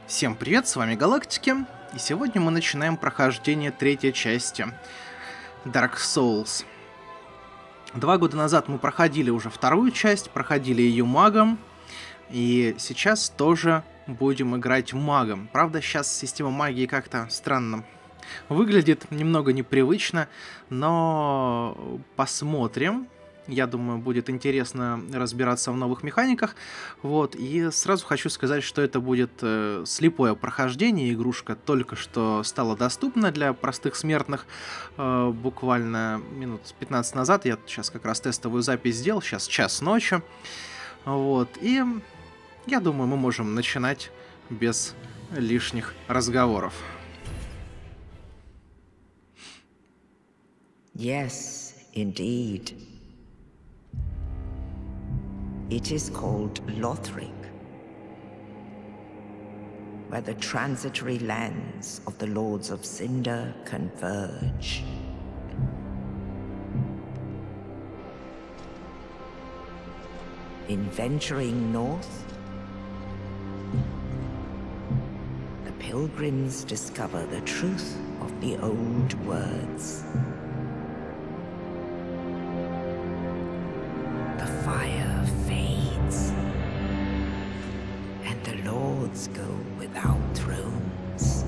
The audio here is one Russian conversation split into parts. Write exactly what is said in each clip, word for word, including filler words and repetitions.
Всем привет, с вами Галактики, и сегодня мы начинаем прохождение третьей части Dark Souls. Два года назад мы проходили уже вторую часть, проходили ее магом, и сейчас тоже будем играть магом. Правда, сейчас система магии как-то странно выглядит, немного непривычно, но посмотрим. Я думаю, будет интересно разбираться в новых механиках. Вот, и сразу хочу сказать, что это будет э, слепое прохождение. Игрушка только что стала доступна для простых смертных. Э, буквально минут пятнадцать назад. Я сейчас как раз тестовую запись сделал. Сейчас час ночи. Вот, и я думаю, мы можем начинать без лишних разговоров. Yes, indeed. It is called Lothric, where the transitory lands of the Lords of Cinder converge. In venturing north, the pilgrims discover the truth of the old words. The fire fades, and the lords go without thrones.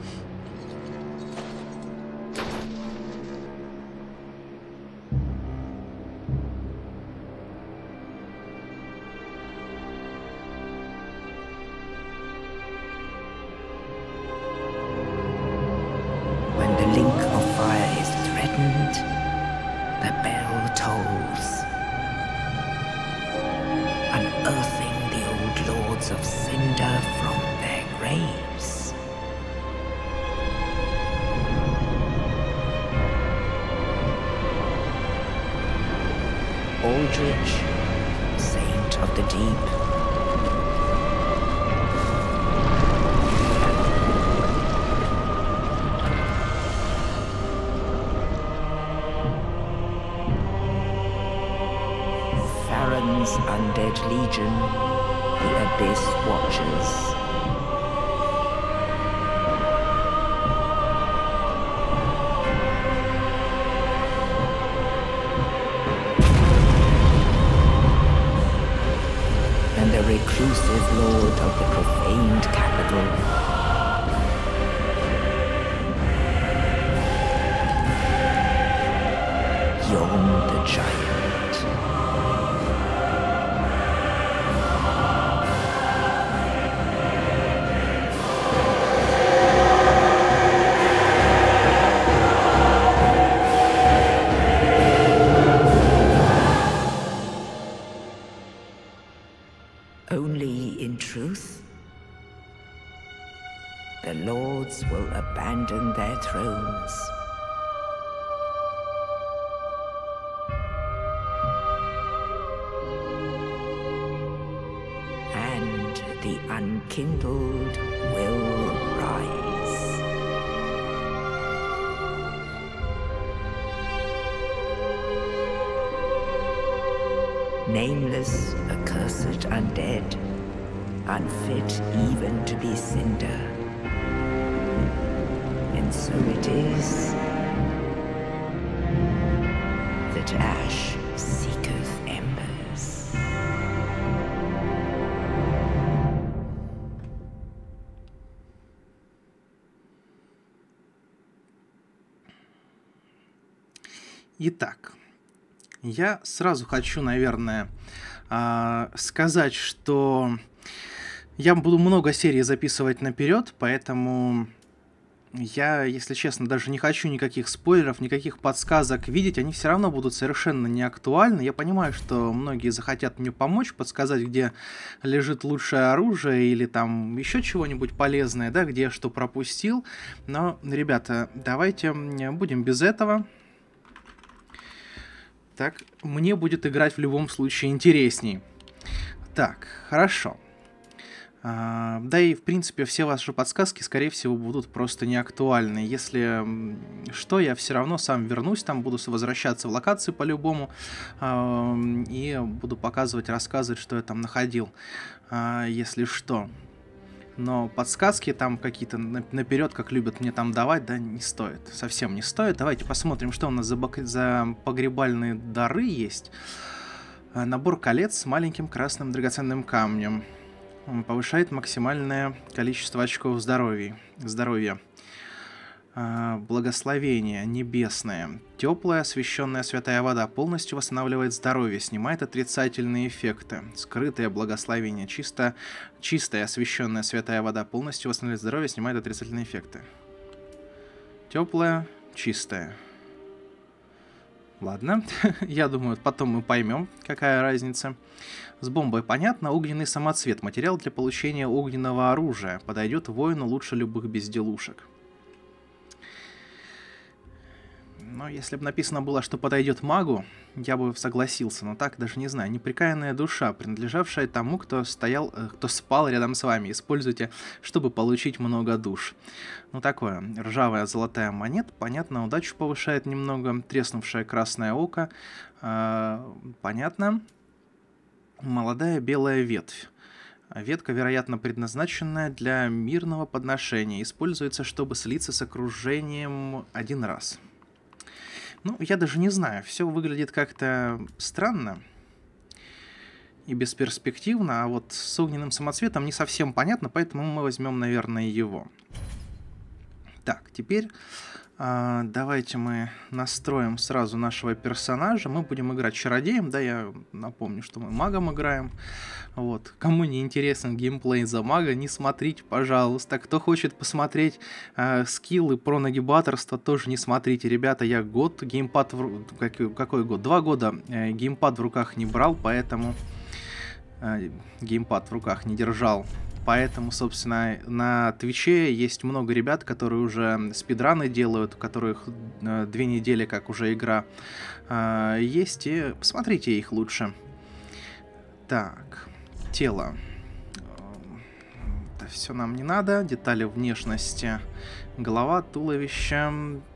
When the link of fire is threatened, the bell tolls, unearthing the old Lords of Cinder from their graves. Aldrich, Saint of the Deep. Farron's Undead Legion, the Abyss Watchers. And the reclusive lord of the profaned capital. Yon the Giant. Only in truth, the lords will abandon their thrones. And the unkindled will rise. Nameless, accursed undead, unfit even to be cinder. And so it is that ash seeketh embers. Итак, я сразу хочу, наверное, сказать, что я буду много серий записывать наперед, поэтому я, если честно, даже не хочу никаких спойлеров, никаких подсказок видеть, они все равно будут совершенно не актуальны. Я понимаю, что многие захотят мне помочь, подсказать, где лежит лучшее оружие или там еще чего-нибудь полезное, да, где я что пропустил. Но, ребята, давайте будем без этого. Так, мне будет играть в любом случае интересней. Так, хорошо. А, да и, в принципе, все ваши подсказки, скорее всего, будут просто не актуальны. Если что, я все равно сам вернусь, там буду возвращаться в локации по-любому. А, и буду показывать, рассказывать, что я там находил. А, если что. Но подсказки там какие-то наперед, как любят мне там давать, да, не стоит. Совсем не стоит. Давайте посмотрим, что у нас за, бак... за погребальные дары есть. Набор колец с маленьким красным драгоценным камнем. Он повышает максимальное количество очков здоровья. здоровья. Благословение небесное. Теплая освященная святая вода полностью восстанавливает здоровье, снимает отрицательные эффекты. Скрытое благословение. Чисто, чистая освященная святая вода полностью восстанавливает здоровье, снимает отрицательные эффекты. Теплая, чистая. Ладно, я думаю, потом мы поймем, какая разница. С бомбой понятно. Огненный самоцвет. Материал для получения огненного оружия. Подойдет воину лучше любых безделушек. Но если бы написано было, что подойдет магу, я бы согласился. Но так даже не знаю. Непрекаянная душа, принадлежавшая тому, кто стоял, кто спал рядом с вами. Используйте, чтобы получить много душ. Ну такое. Ржавая золотая монета. Понятно, удачу повышает немного. Треснувшее красное око. Э, понятно. Молодая белая ветвь. Ветка, вероятно, предназначенная для мирного подношения. Используется, чтобы слиться с окружением один раз. Ну, я даже не знаю. Все выглядит как-то странно и бесперспективно, а вот с огненным самоцветом не совсем понятно, поэтому мы возьмем, наверное, его. Так, теперь э, давайте мы настроим сразу нашего персонажа. Мы будем играть чародеем, да, я напомню, что мы магом играем. Вот. Кому не интересен геймплей за мага, не смотрите, пожалуйста. Кто хочет посмотреть э, скиллы про нагибаторство, тоже не смотрите. Ребята, я год геймпад... В... Как... Какой год? Два года э, геймпад в руках не брал, поэтому... Э, геймпад в руках не держал. Поэтому, собственно, на Твиче есть много ребят, которые уже спидраны делают, у которых э, две недели как уже игра э, есть, и посмотрите их лучше. Так... Тело. Это все нам не надо. Детали внешности. Голова, туловище.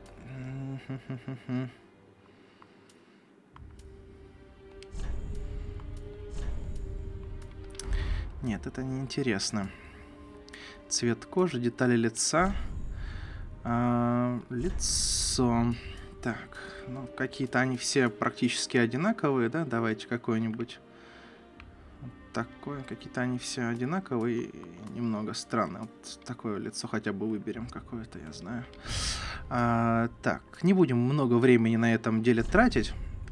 Нет, это не интересно. Цвет кожи, детали лица. А, лицо. Так, ну какие-то они все практически одинаковые, да? Давайте какой-нибудь... Такое, какие-то они все одинаковые и немного странные. Вот такое лицо хотя бы выберем какое-то, я знаю. А, так, не будем много времени на этом деле тратить.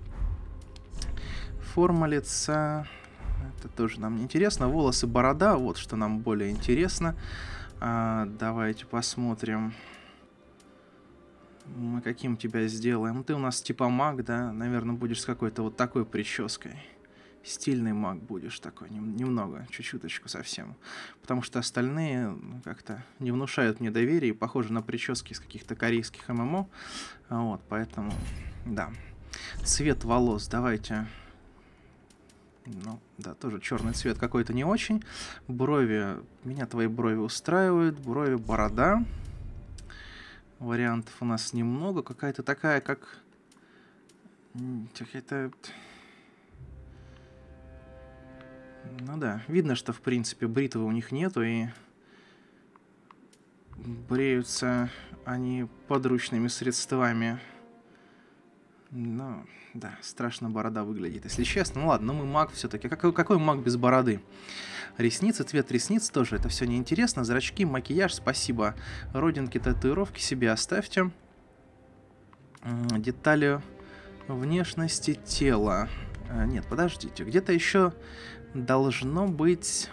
Форма лица, это тоже нам не интересно. Волосы, борода, вот что нам более интересно. А, давайте посмотрим. Мы каким тебя сделаем? Ты у нас типа маг, да? Наверное, будешь с какой-то вот такой прической. Стильный маг будешь такой, немного, чуть-чуточку совсем. Потому что остальные ну, как-то не внушают мне доверия и похожи на прически из каких-то корейских эм эм о. Вот, поэтому, да. Цвет волос, давайте. Ну, да, тоже черный цвет какой-то не очень. Брови, меня твои брови устраивают. Брови, борода. Вариантов у нас немного. Какая-то такая, как... Какая-то... Ну да, видно, что в принципе бритвы у них нету, и бреются они подручными средствами. Ну, да, страшно борода выглядит, если честно. Ну ладно, но мы маг все-таки. Какой, какой маг без бороды? Ресницы, цвет ресниц тоже, это все неинтересно. Зрачки, макияж, спасибо. Родинки, татуировки себе оставьте. Детали внешности тела. Нет, подождите, где-то еще... Должно быть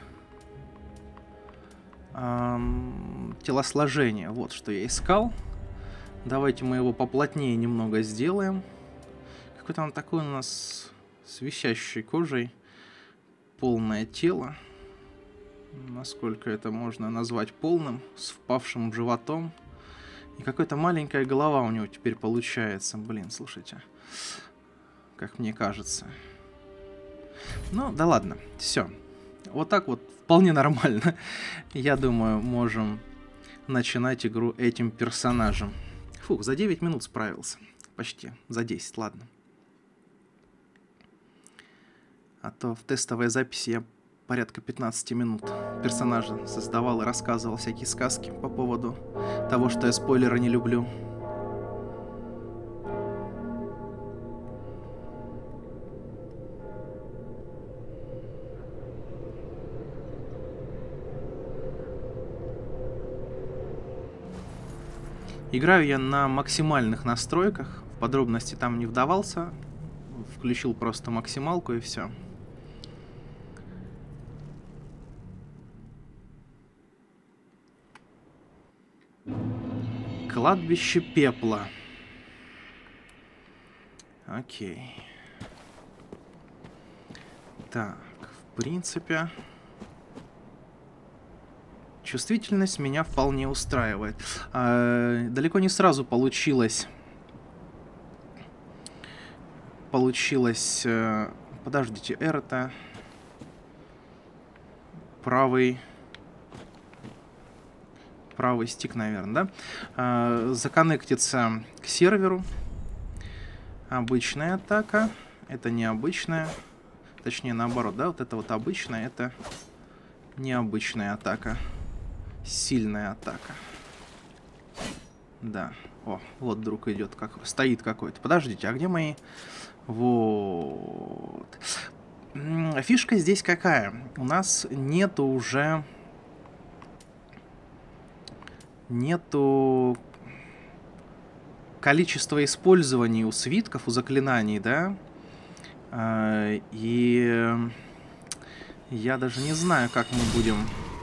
эм, телосложение. Вот что я искал. Давайте мы его поплотнее немного сделаем. Какой-то он такой у нас с висящей кожей. Полное тело. Насколько это можно назвать полным. С впавшим животом. И какая-то маленькая голова у него теперь получается. Блин, слушайте. Как мне кажется. Ну, да ладно, все. Вот так вот вполне нормально. Я думаю, можем начинать игру этим персонажем. Фух, за девять минут справился. Почти, за десять, ладно. А то в тестовой записи я порядка пятнадцати минут персонажа создавал и рассказывал всякие сказки по поводу того, что я спойлеры не люблю. Играю я на максимальных настройках, в подробности там не вдавался, включил просто максималку и все. Кладбище пепла. Окей. Так, в принципе... Чувствительность меня вполне устраивает. А, далеко не сразу получилось... Получилось... Подождите, R это... Правый... Правый стик, наверное, да? А, законнектиться к серверу. Обычная атака. Это необычная. Точнее, наоборот, да? Вот это вот обычная, это необычная атака. Сильная атака. Да. О, вот друг идет. Как... Стоит какой-то. Подождите, а где мои... Вот. Фишка здесь какая? У нас нету уже... Нету количества использований у свитков, у заклинаний, да? И я даже не знаю, как мы будем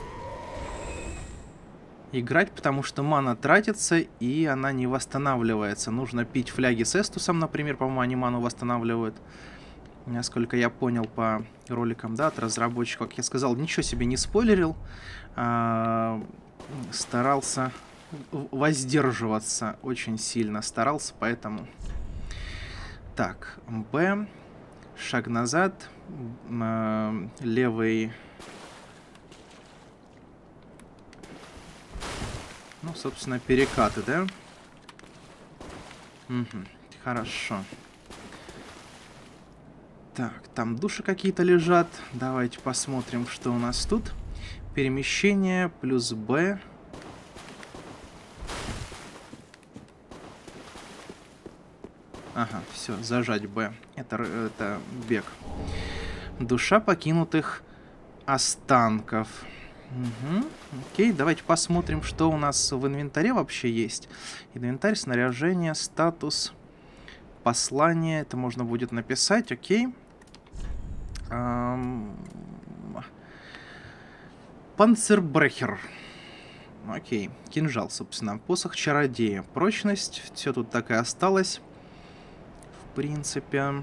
играть, потому что мана тратится, и она не восстанавливается. Нужно пить фляги с эстусом, например, по-моему, они ману восстанавливают. Насколько я понял по роликам, да, от разработчиков. Как я сказал, ничего себе не спойлерил. А, старался воздерживаться очень сильно. Старался, поэтому... Так, Б. Шаг назад. Э, левый... Ну, собственно, перекаты, да? Угу, хорошо. Так, там души какие-то лежат. Давайте посмотрим, что у нас тут. Перемещение плюс Б. Ага, все, зажать Б. Это, это бег. Душа покинутых останков. Угу. Окей, давайте посмотрим, что у нас в инвентаре вообще есть. Инвентарь, снаряжение, статус, послание. Это можно будет написать, окей. Эм... Панцербрехер. Окей, кинжал, собственно. Посох чародея. Прочность, все тут так и осталось. В принципе...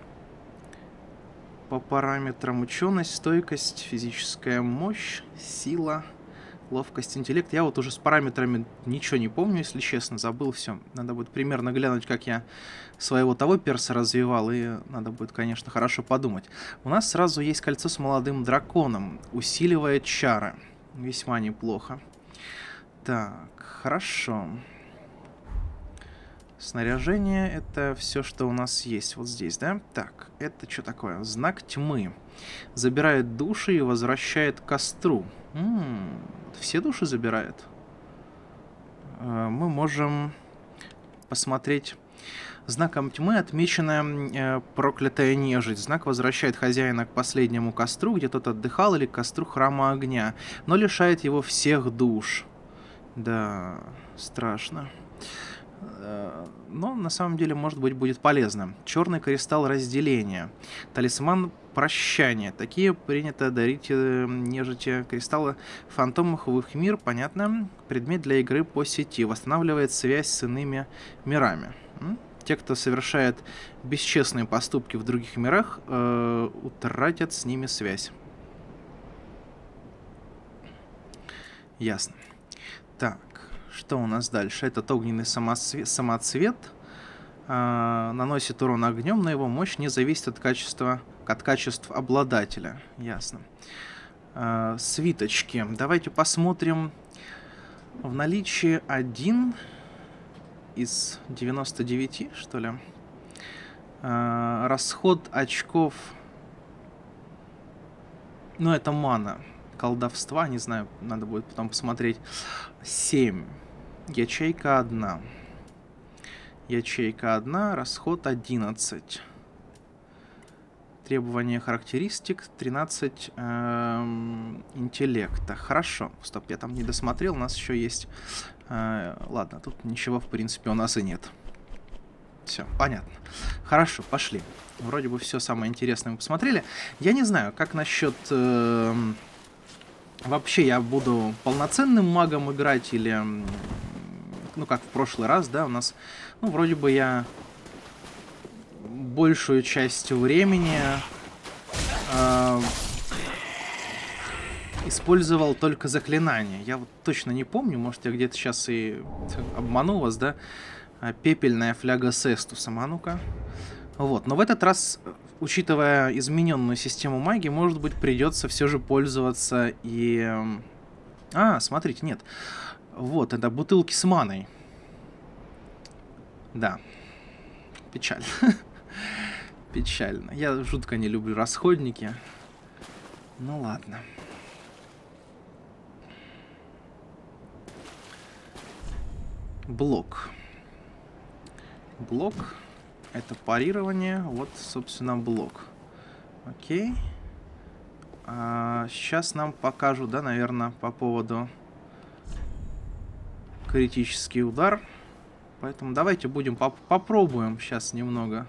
По параметрам ученость, стойкость, физическая мощь, сила, ловкость, интеллект. Я вот уже с параметрами ничего не помню, если честно, забыл все. Надо будет примерно глянуть, как я своего того перса развивал, и надо будет, конечно, хорошо подумать. У нас сразу есть кольцо с молодым драконом, усиливает чары. Весьма неплохо. Так, хорошо. Снаряжение — это все, что у нас есть вот здесь, да? Так, это что такое? Знак тьмы. Забирает души и возвращает к костру. М-м, все души забирает? Э, мы можем посмотреть. Знаком тьмы отмечена э, проклятая нежить. Знак возвращает хозяина к последнему костру, где тот отдыхал, или к костру храма огня, но лишает его всех душ. Да, страшно. Но на самом деле, может быть, будет полезно. Черный кристалл разделения. Талисман прощания. Такие принято дарить нежити. Кристаллы фантомов в их мир. Понятно. Предмет для игры по сети. Восстанавливает связь с иными мирами. Те, кто совершает бесчестные поступки в других мирах, э, утратят с ними связь. Ясно. Так. Что у нас дальше? Этот огненный самоцвет, самоцвет э, наносит урон огнем, но его мощь не зависит от качества, от качеств обладателя. Ясно. Э, свиточки. Давайте посмотрим. В наличии один из девяноста девяти, что ли. Э, расход очков... Ну, это мана. Колдовства, не знаю, надо будет потом посмотреть. семь. Ячейка одна. Ячейка одна, расход одиннадцать. Требования характеристик тринадцать эм, интеллекта. Хорошо. Стоп, я там не досмотрел. У нас еще есть... Э, ладно, тут ничего, в принципе, у нас и нет. Все, понятно. Хорошо, пошли. Вроде бы все самое интересное мы посмотрели. Я не знаю, как насчет... Э, вообще я буду полноценным магом играть или... Ну, как в прошлый раз, да, у нас... Ну, вроде бы я... большую часть времени э, использовал только заклинания. Я вот точно не помню, может, я где-то сейчас и обману вас, да? Пепельная фляга Сестусом, а ну-ка. Вот, но в этот раз, учитывая измененную систему магии, может быть, придется все же пользоваться и... А, смотрите, нет. Вот, это бутылки с маной. Да. Печально. Печально. Я жутко не люблю расходники. Ну ладно. Блок. Блок. Это парирование. Вот, собственно, блок. Окей. А, сейчас нам покажут, да, наверное, по поводу критический удар. Поэтому давайте будем поп попробуем сейчас немного.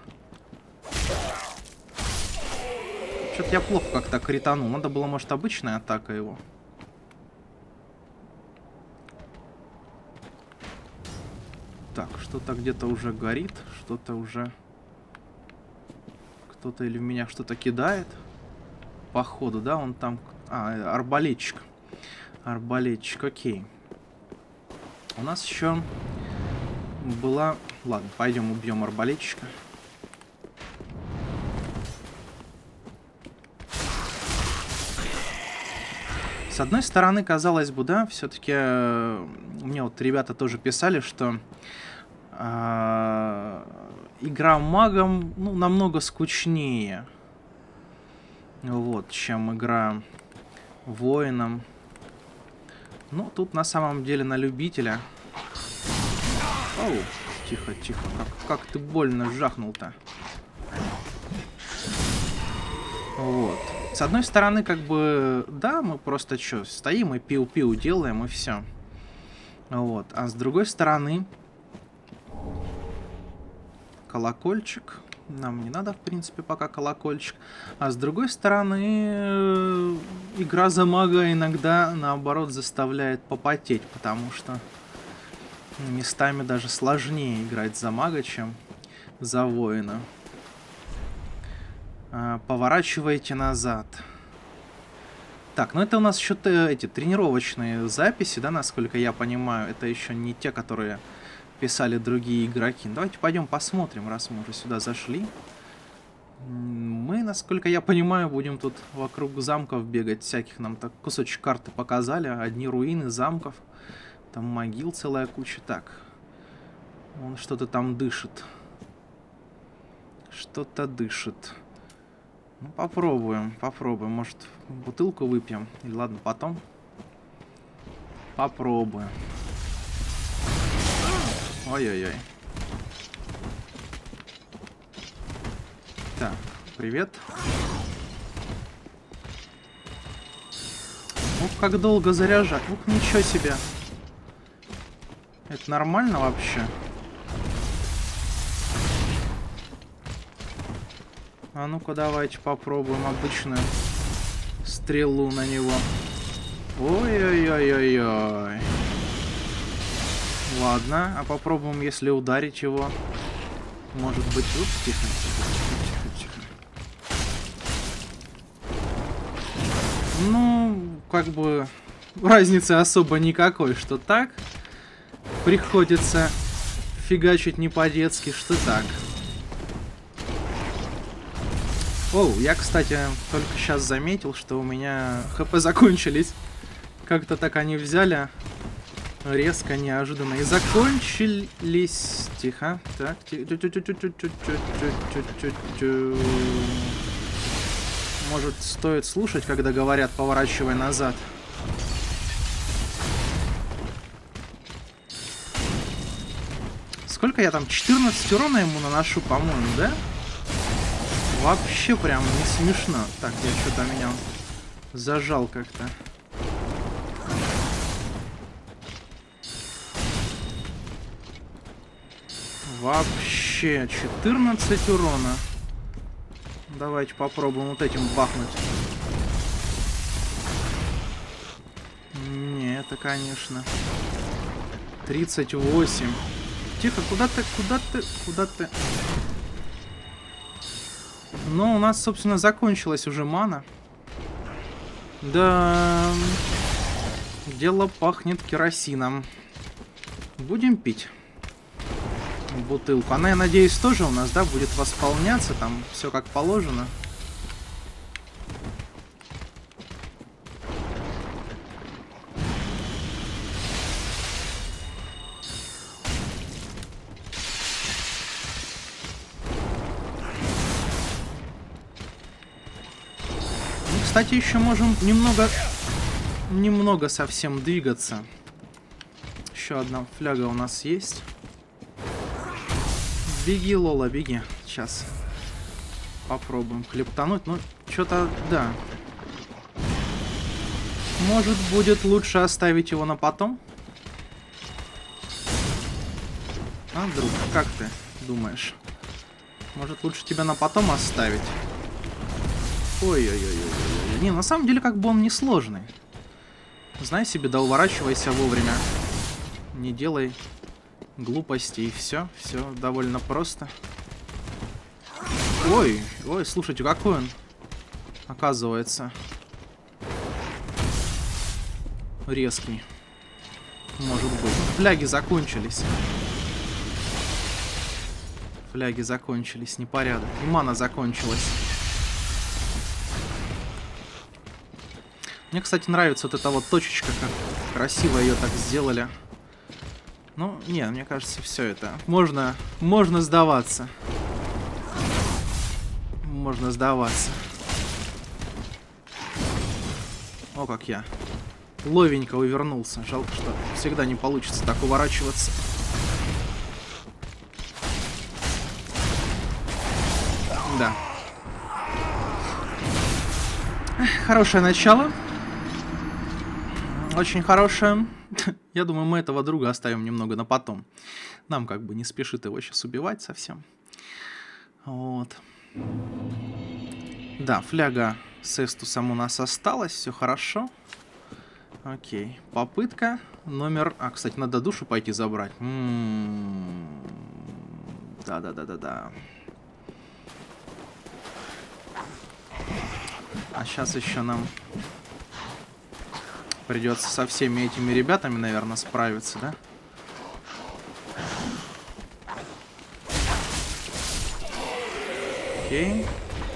Что-то я плохо как-то кританул. Надо было, может, обычная атака его. Так, что-то где-то уже горит. Что-то уже... Кто-то или в меня что-то кидает. Походу, да? Он там... А, арбалетчик. Арбалетчик, окей. У нас еще была... Ладно, пойдем убьем арбалетчика. С одной стороны, казалось бы, да, все-таки э, мне вот ребята тоже писали, что э, игра магом, ну, намного скучнее, вот, чем игра воином. Ну, тут на самом деле на любителя. Оу, тихо, тихо, как, как ты больно жахнул-то. Вот. С одной стороны, как бы, да, мы просто что, стоим и пиу-пиу делаем, и все. Вот. А с другой стороны, колокольчик. Нам не надо, в принципе, пока колокольчик. А с другой стороны, игра за мага иногда, наоборот, заставляет попотеть, потому что местами даже сложнее играть за мага, чем за воина. Поворачивайте назад. Так, ну это у нас еще эти тренировочные записи, да, насколько я понимаю. Это еще не те, которые писали другие игроки. Давайте пойдем посмотрим, раз мы уже сюда зашли. Мы, насколько я понимаю, будем тут вокруг замков бегать. Всяких нам так кусочек карты показали. Одни руины замков. Там могил целая куча. Так. Он что-то там дышит. Что-то дышит. Ну, попробуем, попробуем. Может, бутылку выпьем? Или ладно, потом. Попробуем. Ой-ой-ой. Так, привет. Ух, как долго заряжать. Ух, ничего себе. Это нормально вообще? А ну-ка, давайте попробуем обычную стрелу на него. Ой-ой-ой-ой-ой. Ладно, а попробуем, если ударить его. Может быть... Упс, тихо, тихо, тихо, тихо, тихо. Ну, как бы... Разницы особо никакой, что так. Приходится фигачить не по-детски, что так. Оу, я, кстати, только сейчас заметил, что у меня хп закончились. Как-то так они взяли резко, неожиданно. И закончились. Тихо. Так. Может, стоит слушать, когда говорят «поворачивай назад». Сколько я там? четырнадцать урона ему наношу, по-моему, да? Вообще прям не смешно. Так, я что-то меня зажал как-то. Вообще четырнадцать урона. Давайте попробуем вот этим бахнуть. Не, это, конечно. тридцать восемь. Тихо, куда ты, куда ты, куда ты? Ну, у нас, собственно, закончилась уже мана. Да, дело пахнет керосином. Будем пить бутылку. Она, я надеюсь, тоже у нас, да, будет восполняться. Там все как положено. Кстати, еще можем немного, немного совсем двигаться. Еще одна фляга у нас есть. Беги, Лола, беги. Сейчас попробуем хлептануть. Ну, что-то, да. Может, будет лучше оставить его на потом? А, друг, как ты думаешь? Может, лучше тебя на потом оставить? Ой-ой-ой-ой-ой. Не, на самом деле, как бы он несложный. Знай себе, да уворачивайся вовремя. Не делай глупостей. Все, все довольно просто. Ой, ой, слушайте, какой он, оказывается, резкий. Может быть. Фляги закончились. Фляги закончились, непорядок. И мана закончилась. Мне, кстати, нравится вот эта вот точечка, как красиво ее так сделали. Ну, не, мне кажется, все это. Можно, можно сдаваться. Можно сдаваться. О, как я ловенько увернулся. Жалко, что всегда не получится так уворачиваться. Да. Хорошее начало. Очень хорошее. Я думаю, мы этого друга оставим немного на потом. Нам как бы не спешит его сейчас убивать совсем. Вот. Да, фляга с Эстусом у нас осталась. Все хорошо. Окей. Попытка номер... А, кстати, надо душу пойти забрать. Да-да-да-да-да. А сейчас еще нам придется со всеми этими ребятами, наверное, справиться, да? Окей.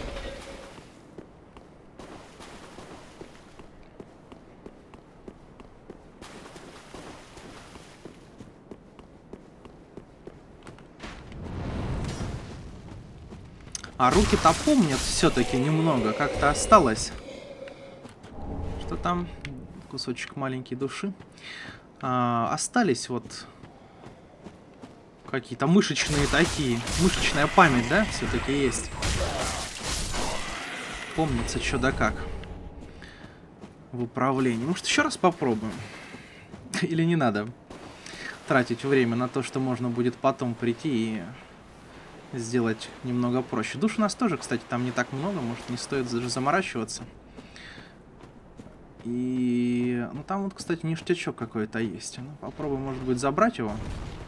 А руки-то помнят все-таки немного. Как-то осталось. Что там? Кусочек маленькой души. А, остались вот какие-то мышечные такие. Мышечная память, да? Все-таки есть. Помнится, что да как. В управлении. Может, еще раз попробуем? Или не надо тратить время на то, что можно будет потом прийти и сделать немного проще. Душ у нас тоже, кстати, там не так много. Может, не стоит даже заморачиваться. И... Ну, там вот, кстати, ништячок какой-то есть. Ну, попробуем, может быть, забрать его.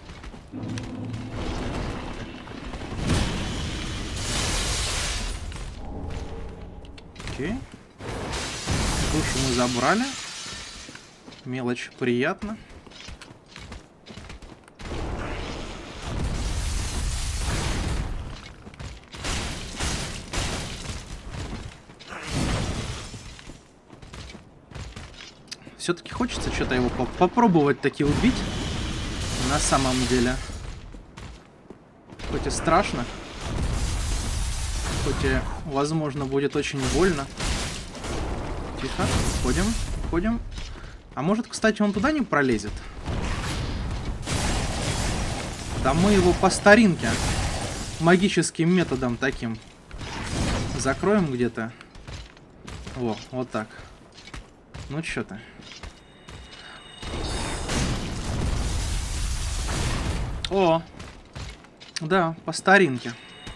Окей. Душу мы забрали. Мелочь приятно. Все-таки хочется что-то его поп попробовать таки убить. На самом деле. Хоть и страшно. Хоть и, возможно, будет очень больно. Тихо, входим, входим. А может, кстати, он туда не пролезет? Да мы его по старинке, магическим методом таким, закроем где-то. Во, вот так. Ну, чё ты. О! Да, по старинке.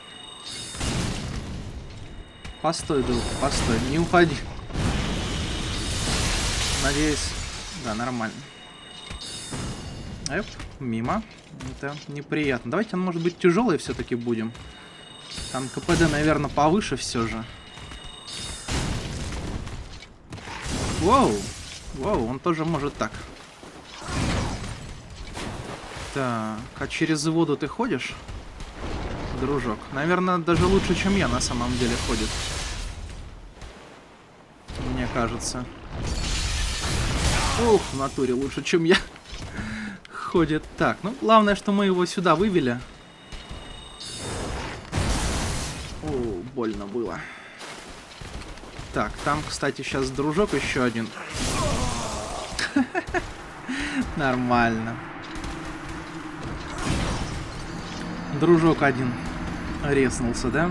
Постой, друг, постой, не уходи. Надеюсь, да, нормально. Эп, мимо. Это неприятно. Давайте, может быть, тяжелый все-таки будем. Там КПД, наверное, повыше все же. Воу! Воу, он тоже может так. Так, а через воду ты ходишь, дружок? Наверное, даже лучше, чем я на самом деле ходит. Мне кажется. Ух, в натуре лучше, чем я. Ходит так. Ну, главное, что мы его сюда вывели. О, больно было. Так, там, кстати, сейчас дружок еще один. Нормально. Дружок один резнулся, да?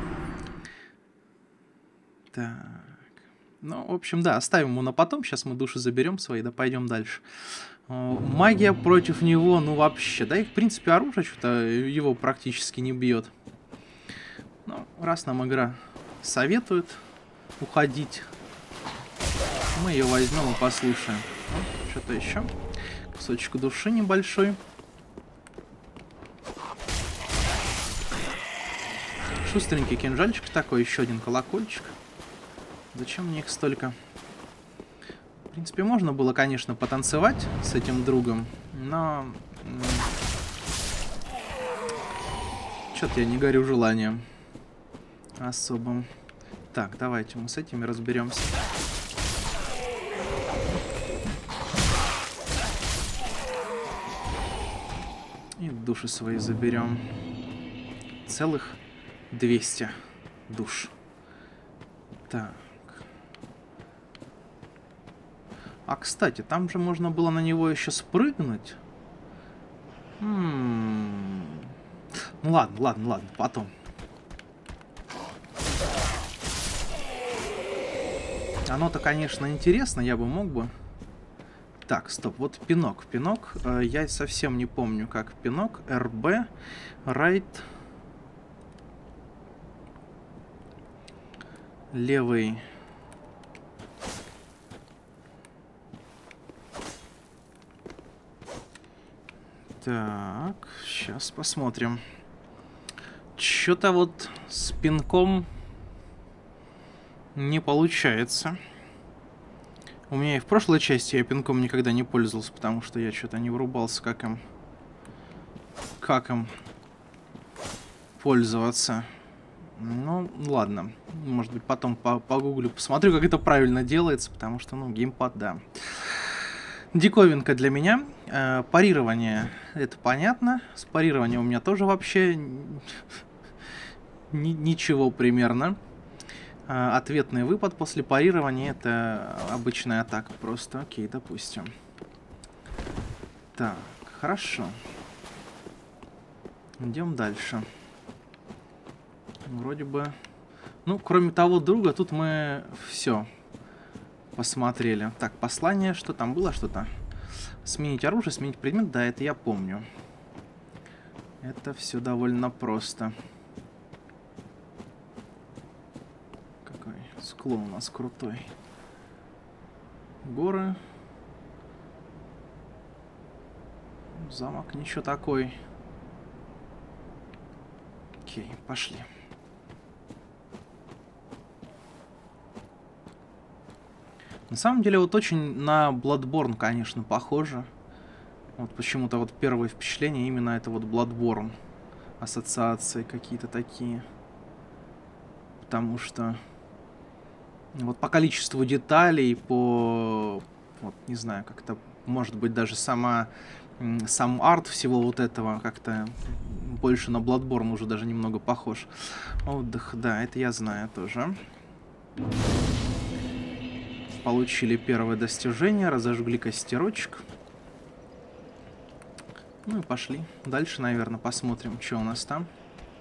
Так. Ну, в общем, да, оставим ему на потом. Сейчас мы души заберем свои, да пойдем дальше. Магия против него, ну вообще. Да и, в принципе, оружие что-то его практически не бьет. Ну, раз нам игра советует уходить, мы ее возьмем и послушаем. Ну, что-то еще. Кусочек души небольшой. Шустренький кинжальчик такой, еще один колокольчик. Зачем мне их столько? В принципе, можно было, конечно, потанцевать с этим другом, но... Чё-то я не горю желанием особым. Так, давайте мы с этими разберемся. И души свои заберем. Целых двести душ. Так. А, кстати, там же можно было на него еще спрыгнуть. М-м-м. Ну ладно, ладно, ладно, потом. Оно-то, конечно, интересно, я бы мог бы. Так, стоп, вот пинок. Пинок, э, я совсем не помню, как пинок. эр бэ, right. Левый. Так, сейчас посмотрим. Что-то вот с пинком не получается. У меня и в прошлой части я пинком никогда не пользовался, потому что я что-то не врубался, как им... Как им пользоваться. Ну, ладно. Может быть, потом погуглю, посмотрю, как это правильно делается, потому что, ну, геймпад, да. Диковинка для меня. Э, парирование, это понятно. С парированием у меня тоже вообще ничего примерно. Э, ответный выпад после парирования — это обычная атака просто. Окей, допустим. Так, хорошо. Идем дальше. Вроде бы... Ну, кроме того друга, тут мы все посмотрели. Так, послание, что там было что-то? Сменить оружие, сменить предмет, да, это я помню. Это все довольно просто. Какой склон у нас крутой. Горы. Замок ничего такой. Окей, пошли. На самом деле, вот очень на Bloodborne, конечно, похоже. Вот почему-то вот первое впечатление именно это вот Bloodborne. Ассоциации какие-то такие. Потому что вот по количеству деталей, по... Вот, не знаю, как-то, может быть, даже сама... Сам арт всего вот этого как-то больше на Bloodborne уже даже немного похож. Отдых, да, это я знаю тоже. Получили первое достижение, разожгли костерочек. Ну и пошли. Дальше, наверное, посмотрим, что у нас там.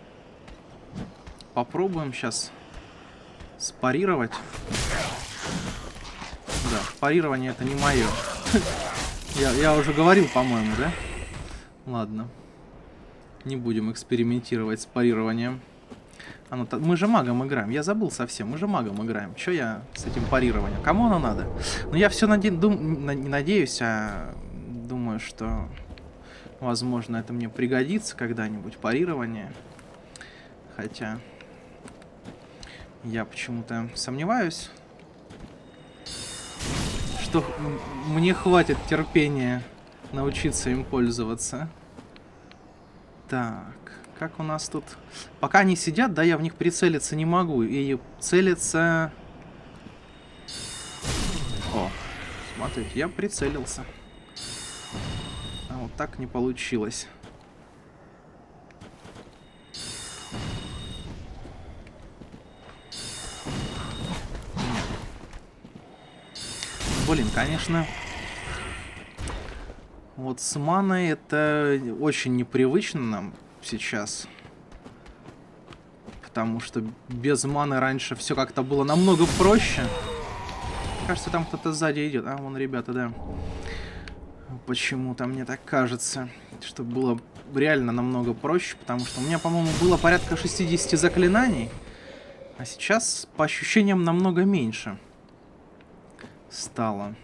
Попробуем сейчас спарировать. Да, парирование это не мое. я, я уже говорил, по-моему, да? Ладно. Не будем экспериментировать с парированием. А ну, мы же магом играем. Я забыл совсем. Мы же магом играем. Че я с этим парированием? Кому оно надо? Ну, я все наде... дум... не надеюсь, а думаю, что, возможно, это мне пригодится когда-нибудь, парирование. Хотя я почему-то сомневаюсь, что мне хватит терпения научиться им пользоваться. Так, как у нас тут... Пока они сидят, да, я в них прицелиться не могу. И целиться... О, смотрите, я прицелился. А вот так не получилось. Нет. Блин, конечно... Вот с маной это очень непривычно нам сейчас. Потому что без маны раньше все как-то было намного проще. Кажется, там кто-то сзади идет. А, вон ребята, да. Почему-то мне так кажется, что было реально намного проще. Потому что у меня, по-моему, было порядка шестидесяти заклинаний. А сейчас, по ощущениям, намного меньше стало.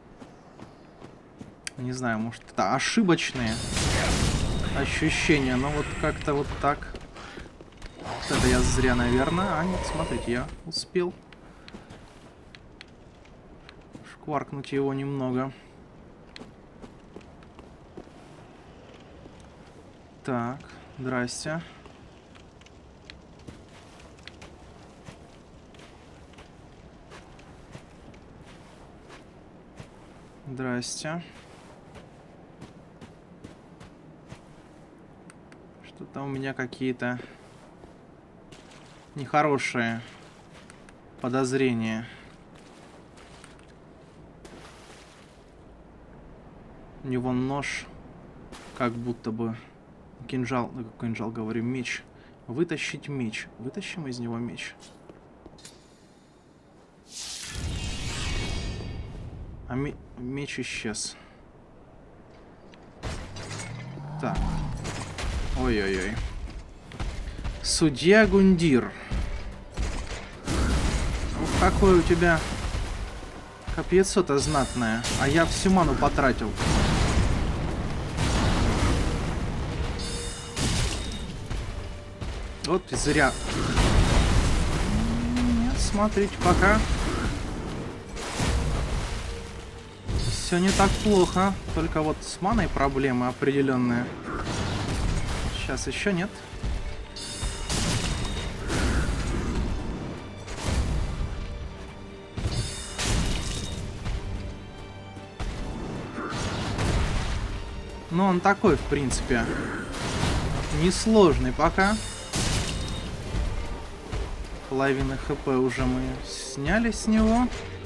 Не знаю, может, это ошибочные ощущения, но вот как-то вот так. Вот это я зря, наверное. А нет, смотрите, я успел шкваркнуть его немного. Так, здрасте. Здрасте. Что-то у меня какие-то нехорошие подозрения. У него нож, как будто бы кинжал, ну, как кинжал, говорю, меч. Вытащить меч. Вытащим из него меч. А ме меч исчез. Так. Ой-ой-ой. Судья Гундир. Ух, какое у тебя копьецо-то знатное. А я всю ману потратил. Вот зря. Нет, смотрите, пока все не так плохо. Только вот с маной проблемы определенные. Сейчас еще нет. Но он такой, в принципе, несложный пока. Половину хп уже мы сняли с него.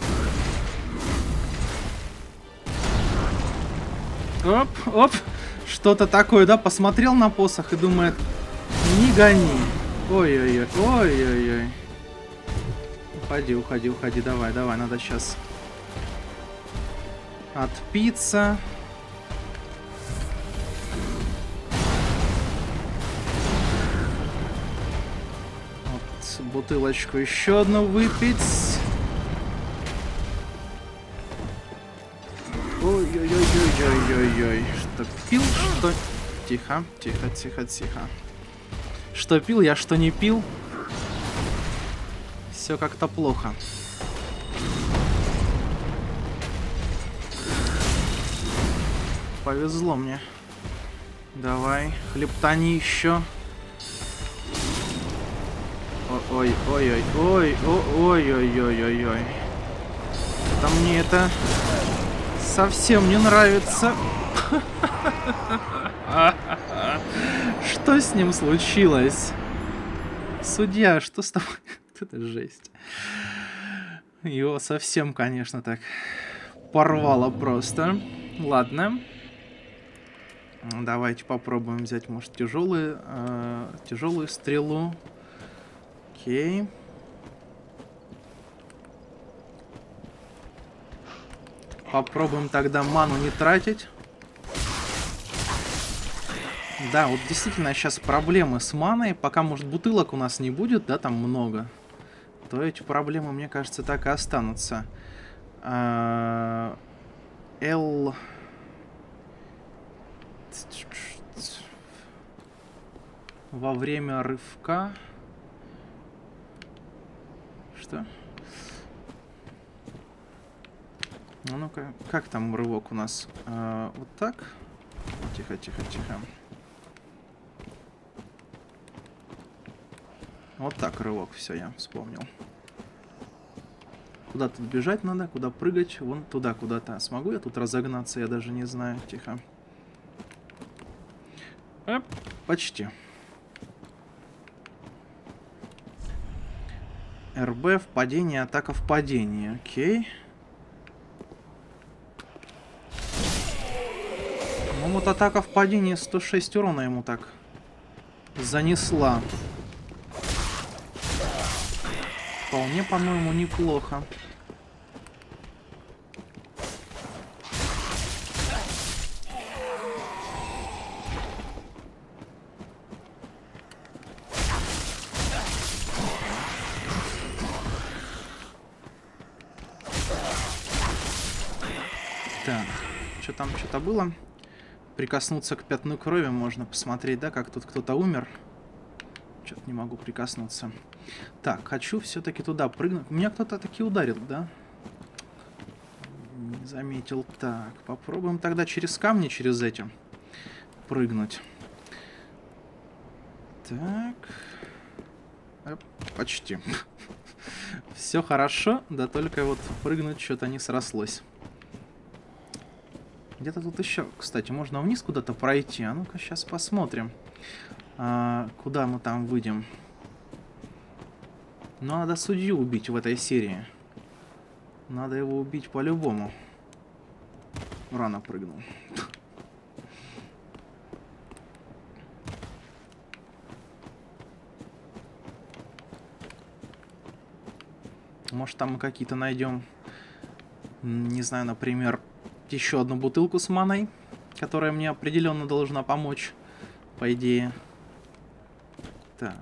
Оп, оп. Что-то такое, да? Посмотрел на посох и думает, не гони. Ой-ой-ой, ой-ой-ой. Уходи, уходи, уходи. Давай, давай, надо сейчас отпиться. Вот, бутылочку еще одну выпить. Ой-ой-ой-ой-ой-ой-ой. Что пил, что... Тихо, тихо, тихо, тихо. Что пил, я что не пил. Все как-то плохо. Повезло мне. Давай, хлептани еще. Ой-ой-ой-ой, ой-ой-ой-ой-ой. Да мне это совсем не нравится. Что Что с ним случилось? Судья, что с тобой? Это жесть. Его совсем, конечно, так порвало просто. Ладно. Давайте попробуем взять, может, тяжелую, э, тяжелую стрелу. Окей. Попробуем тогда ману не тратить. Да, вот действительно сейчас проблемы с маной. Пока, может, бутылок у нас не будет, да, там много, то эти проблемы, мне кажется, так и останутся. Л... Во время рывка... Что? Ну, ну-ка, как там рывок у нас? А, вот так? Тихо, тихо, тихо. Вот так рывок, все, я вспомнил. Куда тут бежать надо, куда прыгать? Вон туда куда-то. Смогу я тут разогнаться? Я даже не знаю. Тихо. Эп, почти. РБ в падении, атака в падении. Окей. Ну вот атака в падении, сто шесть урона ему так занесла. Вполне, по-моему, неплохо. Так, что там что-то было? Прикоснуться к пятну крови можно посмотреть, да, как тут кто-то умер. Что-то не могу прикоснуться. Так, хочу все-таки туда прыгнуть. Меня кто-то таки ударил, да? Не заметил. Так, попробуем тогда через камни, через эти прыгнуть. Так. Эп, почти. Все хорошо, да только вот прыгнуть что-то не срослось. Где-то тут еще, кстати, можно вниз куда-то пройти. А ну-ка, сейчас посмотрим, а, куда мы там выйдем. Но надо судью убить в этой серии. Надо его убить по-любому. Рано прыгнул. Может, там мы какие-то найдем, не знаю, например, еще одну бутылку с маной, которая мне определенно должна помочь, по идее. Так.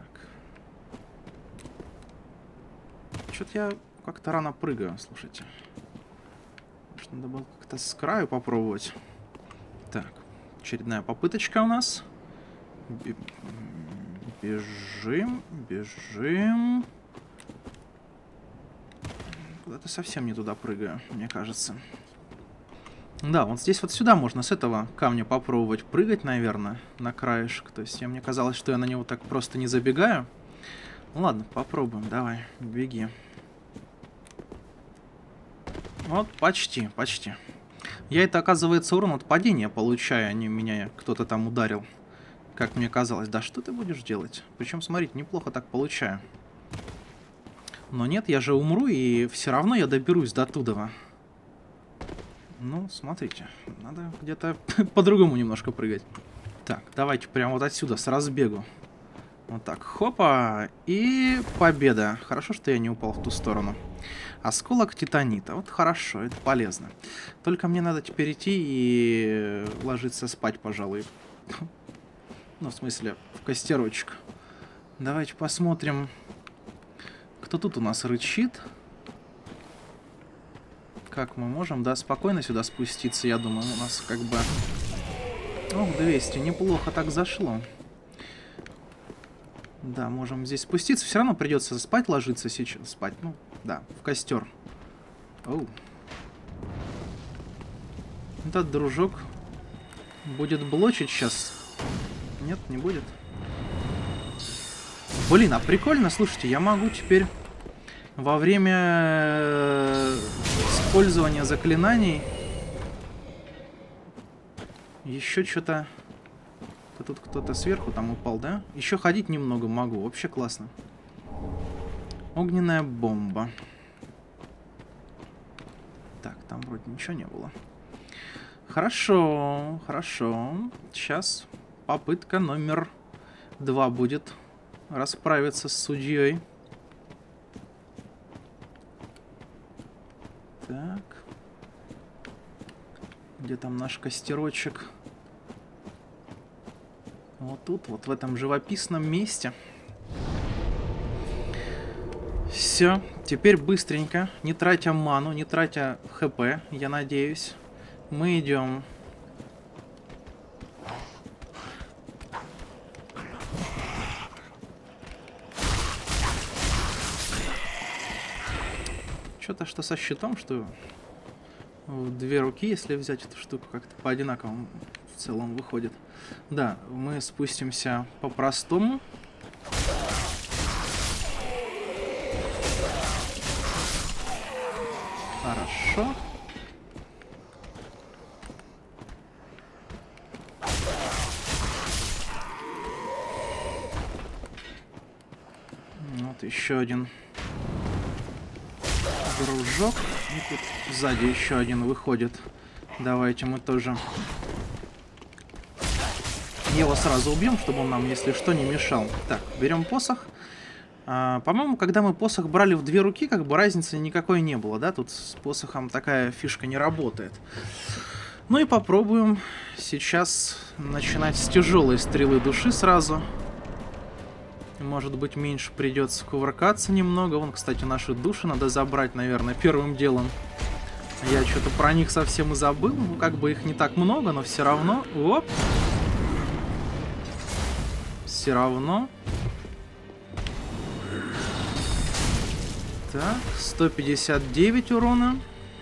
Что-то я как-то рано прыгаю, слушайте. Может, надо было как-то с краю попробовать. Так, очередная попыточка у нас. Бежим, бежим. Куда-то совсем не туда прыгаю, мне кажется. Да, вот здесь вот сюда можно с этого камня попробовать прыгать, наверное, на краешек. То есть мне казалось, что я на него так просто не забегаю. Ну ладно, попробуем, давай, беги. Вот, почти, почти. Я это, оказывается, урон от падения получаю, а не меня кто-то там ударил. Как мне казалось. Да что ты будешь делать? Причем, смотрите, неплохо так получаю. Но нет, я же умру, и все равно я доберусь до туда. Ну, смотрите, надо где-то по-другому немножко прыгать. Так, давайте прямо вот отсюда, с разбегу. Вот так, хопа, и победа. Хорошо, что я не упал в ту сторону. Осколок титанита, вот хорошо, это полезно. Только мне надо теперь идти и ложиться спать, пожалуй. Ну, в смысле, в костерочек. Давайте посмотрим, кто тут у нас рычит. Как мы можем, да, спокойно сюда спуститься, я думаю, у нас как бы... Ох, двести, неплохо так зашло. Да, можем здесь спуститься, все равно придется спать ложиться сейчас, спать, ну, да, в костер. Оу. Этот дружок будет блочить сейчас. Нет, не будет. Блин, а прикольно, слушайте, я могу теперь во время использования заклинаний еще что-то... тут кто-то сверху там упал, да? Еще ходить немного могу. Вообще классно. Огненная бомба. Так, там вроде ничего не было. Хорошо, хорошо. Сейчас попытка номер два будет расправиться с судьей. Так. Где там наш костерочек? Вот тут, вот в этом живописном месте. Все, теперь быстренько, не тратя ману, не тратя хп, я надеюсь, мы идем. Что-то что со щитом, что в две руки, если взять эту штуку, как-то по одинаковому в целом выходит. Да, мы спустимся по-простому. Хорошо. Вот еще один дружок. И тут сзади еще один выходит. Давайте мы тоже его сразу убьем, чтобы он нам, если что, не мешал. Так, берем посох. А, по-моему, когда мы посох брали в две руки, как бы разницы никакой не было, да? Тут с посохом такая фишка не работает. Ну и попробуем сейчас начинать с тяжелой стрелы души сразу. Может быть, меньше придется кувыркаться немного. Вон, кстати, наши души надо забрать, наверное, первым делом. Я что-то про них совсем и забыл. Ну, как бы их не так много, но все равно... Оп! Все равно... Так, сто пятьдесят девять урона.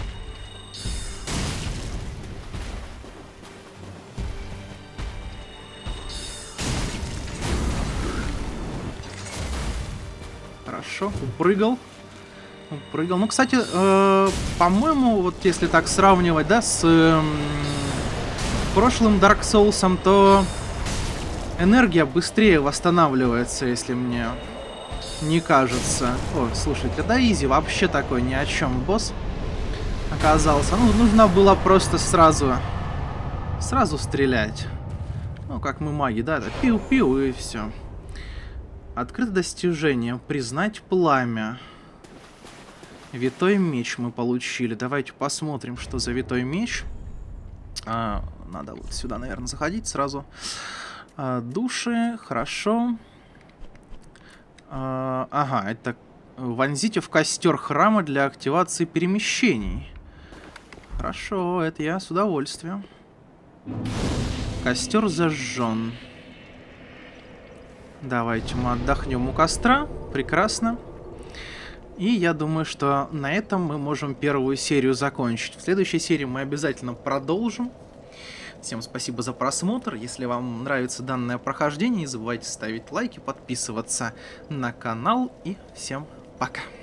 Хорошо, упрыгал. Упрыгал. Ну, кстати, э, по-моему, вот если так сравнивать, да, с э, прошлым Dark Souls'ом, то энергия быстрее восстанавливается, если мне... не кажется. О, слушайте, да изи вообще такой ни о чем босс оказался. Ну, нужно было просто сразу сразу стрелять. Ну, как мы маги, да, пиу-пиу и все. Открыто достижение. Признать пламя. Витой меч мы получили. Давайте посмотрим, что за витой меч. А, надо вот сюда, наверное, заходить сразу. А, души, хорошо. А, ага, это вонзите в костер храма для активации перемещений. Хорошо, это я с удовольствием. Костер зажжен. Давайте мы отдохнем у костра. Прекрасно. И я думаю, что на этом мы можем первую серию закончить. В следующей серии мы обязательно продолжим. Всем спасибо за просмотр. Если вам нравится данное прохождение, не забывайте ставить лайки, подписываться на канал. И всем пока.